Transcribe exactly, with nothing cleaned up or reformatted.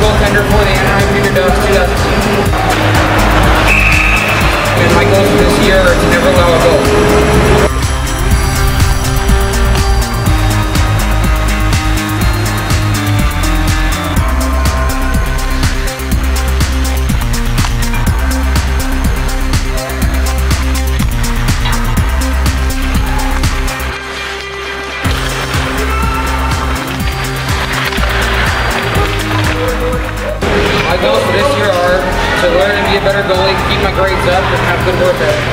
goaltender for the Anaheim Junior Ducks twenty sixteen. And my goal for this year is to never allow a goal. My goals for this year are to learn and be a better goalie, keep my grades up, and have good work ethic.